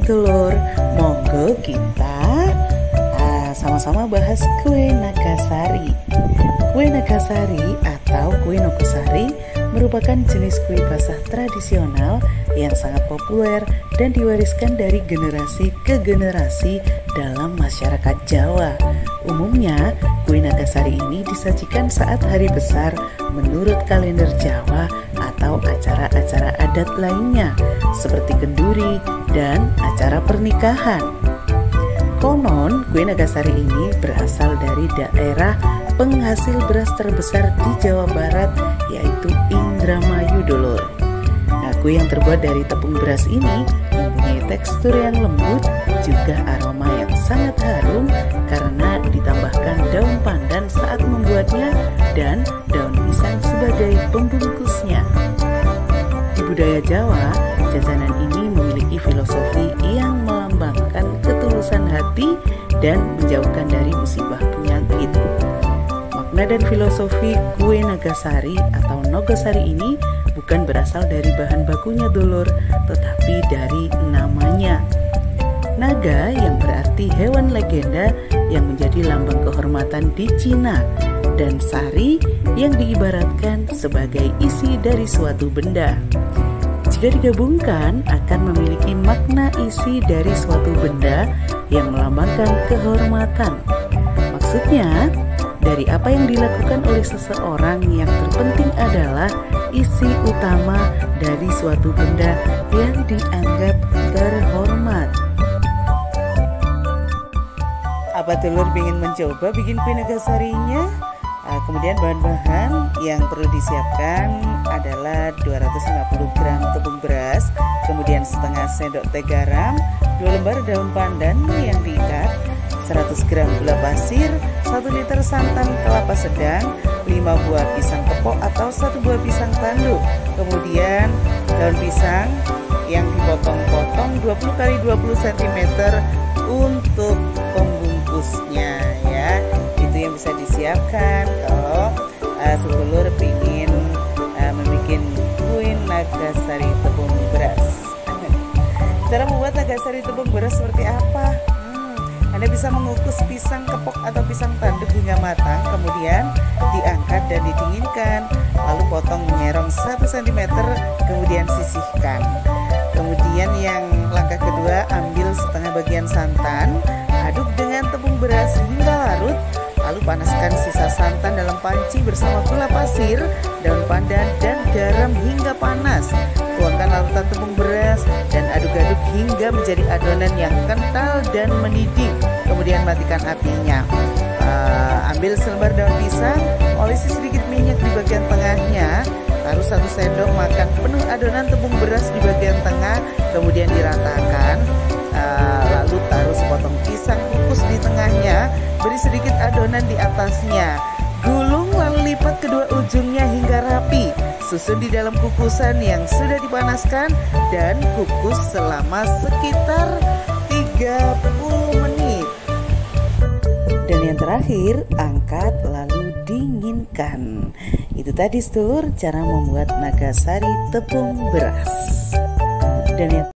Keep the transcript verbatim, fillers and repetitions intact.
sedulur, monggo kita uh, sama-sama bahas kue Nagasari. Kue Nagasari atau kue Nogosari merupakan jenis kue basah tradisional yang sangat populer dan diwariskan dari generasi ke generasi dalam masyarakat Jawa. Umumnya, kue Nagasari ini disajikan saat hari besar menurut kalender Jawa atau acara-acara adat lainnya seperti kenduri dan acara pernikahan. Konon, kue Nagasari ini berasal dari daerah penghasil beras terbesar di Jawa Barat, yaitu Indramayu, dulur. Nah, kue yang terbuat dari tepung beras ini mempunyai tekstur yang lembut, juga aroma yang sangat harum karena ditambahkan daun pandan saat membuatnya dan daun pisang sebagai pembungkusnya. Di budaya Jawa, jajanan ini memiliki filosofi yang melambangkan ketulusan hati dan menjauhkan dari musibah penyakit. Makna dan filosofi kue Nagasari atau Nogosari ini bukan berasal dari bahan bakunya, dulur, tetapi dari namanya. Naga yang berarti hewan legenda yang menjadi lambang kehormatan di Cina, dan sari yang diibaratkan sebagai isi dari suatu benda. Jika digabungkan akan memiliki makna isi dari suatu benda yang melambangkan kehormatan. Maksudnya, dari apa yang dilakukan oleh seseorang yang terpenting adalah isi utama dari suatu benda yang dianggap terhormat. Apa telur ingin mencoba bikin kue Nagasarinya? Uh, kemudian bahan-bahan yang perlu disiapkan adalah dua ratus lima puluh gram tepung beras, kemudian setengah sendok teh garam, dua lembar daun pandan yang diikat, seratus gram gula pasir, satu liter santan kelapa sedang, lima buah pisang kepok atau satu buah pisang tanduk, kemudian daun pisang yang dipotong-potong dua puluh kali dua puluh sentimeter untuk pembungkusnya, ya. Itu yang bisa disiapkan kalau uh, sedulur ingin uh, membuat kue Nagasari tepung beras. Cara membuat Nagasari tepung beras seperti apa? Anda bisa mengukus pisang kepok atau pisang tanduk hingga matang, kemudian diangkat dan didinginkan, lalu potong menyerong satu sentimeter, kemudian sisihkan. Kemudian yang langkah kedua, ambil setengah bagian santan, aduk dengan tepung beras hingga larut, lalu panaskan sisa santan dalam panci bersama gula pasir, daun pandan, dan garam hingga panas. Tuangkan larutan tepung beras dan aduk-aduk hingga menjadi adonan yang kental dan mendidih. Kemudian matikan apinya. Uh, ambil selembar daun pisang, olesi sedikit minyak di bagian tengahnya. Taruh satu sendok makan penuh adonan tepung beras di bagian tengah, kemudian diratakan. Uh, lalu taruh sepotong pisang kukus di tengahnya, beri sedikit adonan di atasnya. Gulung lalu lipat kedua ujungnya hingga rapi. Susun di dalam kukusan yang sudah dipanaskan dan kukus selama sekitar tiga puluh menit. Dan yang terakhir, angkat lalu dinginkan. Itu tadi sedulur cara membuat Nagasari tepung beras. Dan yang